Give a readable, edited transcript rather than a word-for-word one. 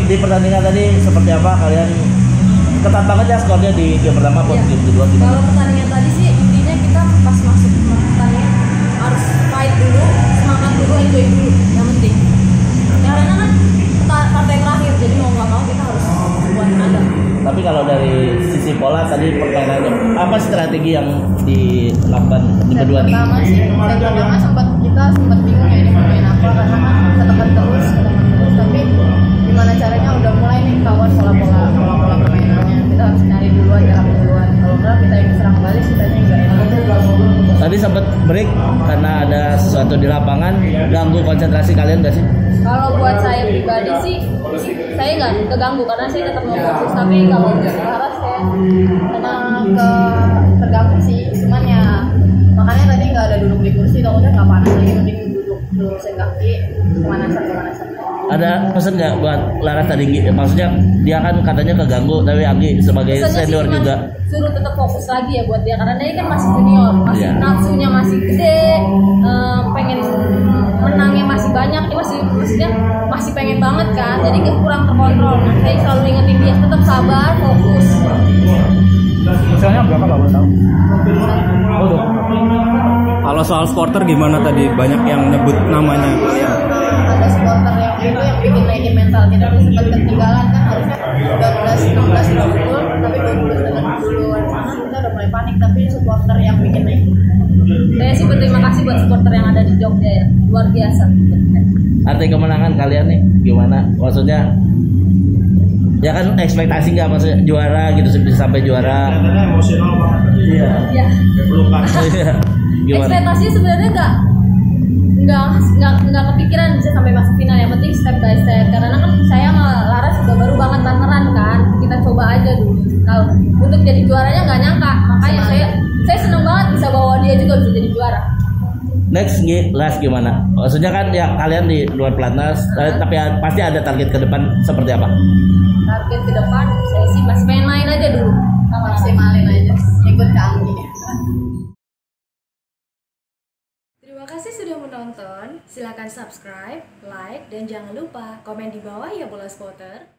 di pertandingan tadi seperti apa kalian? Ketat banget ya skornya di game pertama maupun game kedua gimana? Kalau pertandingan tadi sih intinya kita pas masuk pertandingan harus fight dulu, semangat dulu, enjoy dulu, yang penting. Ya, karena kan partai terakhir, jadi mau nggak mau kita harus buat tenaga. Tapi kalau dari sisi pola tadi permainannya apa strategi yang dilakukan di kedua nih? Pertama sih, set pertama kita sempat bingung ya ini mau main apa karena kan ketekan terus, tapi gimana caranya udah mulai nih kawan pola permainannya. Kita harus nyari duluan, jarak duluan. Kalau enggak kita yang serang balik, kita nggak enak. Tadi sempat break karena ada sesuatu di lapangan, ganggu konsentrasi kalian nggak sih? Kalau buat saya pribadi sih, saya nggak keganggu karena saya tetap mau fokus. Tapi kalau Laras saya karena terganggu sih. Cuman ya makanya tadi nggak ada duduk di kursi, takutnya nggak panas lagi, mending duduk lurusin kaki, pemanasan. Ada pesan nggak buat Laras tadi? Maksudnya dia kan katanya keganggu, tapi Anggi sebagai pesannya senior sih, juga suruh tetap fokus lagi ya buat dia karena dia kan masih junior, masih nafsunya masih gede, pengen menangnya masih banyak, dia maksudnya masih pengen banget kan, jadi kurang terkontrol. Nah, saya selalu ingetin dia tetap sabar, fokus. Misalnya berapa Pak tahu? Oh, kalau soal supporter gimana tadi? Banyak yang nyebut namanya. Ada supporter yang itu yang bikin naikin mental kita, tuh sempat ketinggalan kan, harusnya 12-16 tapi 20 dengan duluan sana kita udah mulai panik, tapi supporter yang bikin naik. Saya sih berterima kasih buat supporter yang ada di Jogja ya, luar biasa. arti kemenangan kalian nih gimana? Maksudnya ya kan ekspektasi nggak maksudnya juara gitu bisa sampai juara. Emosional banget. Iya. Ya. Gimana? Ekspektasinya sebenarnya nggak kepikiran bisa sampai masuk final. Yang penting step by step. Karena kan saya sama Laras juga baru banget partneran kan. Kita coba aja dulu. Kalau untuk jadi juaranya nggak nyangka. Makanya saya seneng banget bisa bawa dia juga bisa jadi juara. Next last gimana? Maksudnya kan ya kalian di luar pelatnas, tapi pasti ada target ke depan seperti apa? Target ke depan saya sih masih pengen main aja dulu. Maksimalin aja, ikut ke Anggi. Terima kasih sudah menonton. Silakan subscribe, like, dan jangan lupa komen di bawah ya Bola Spotter.